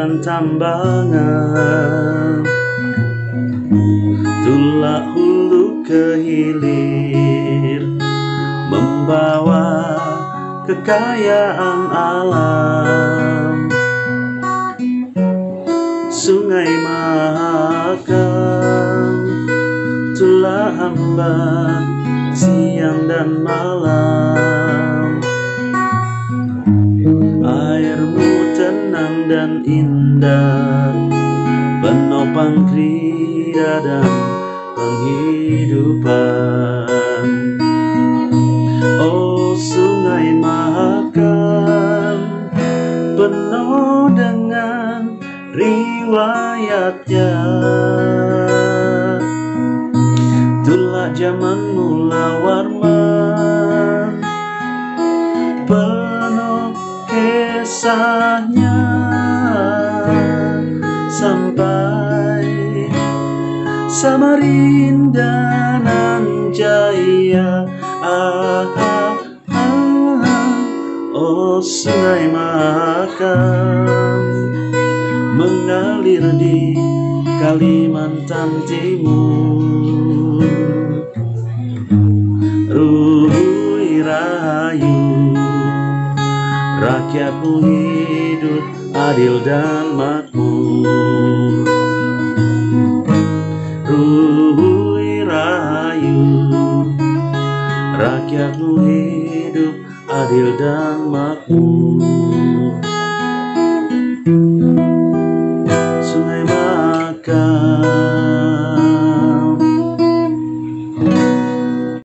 dan tambangan, tulah hulu ke hilir, membawa kekayaan alam. Sungai Mahakam, tulah hamba siang dan malam. Airmu tenang dan indah, penopang kriya dan penghidupan. Oh Sungai Mahakam, penuh dengan riwayatnya, tulah zaman mula warman, penuh kisahnya, sampai Samarinda nan Jaya. Oh Sungai Mahakam, mengalir di Kalimantan Timur. Ruhui Rahayu, rakyatmu hidup adil dan makmur. Ruhui Rahayu, rakyatmu hidup adil dan makmur. Sungai Mahakam,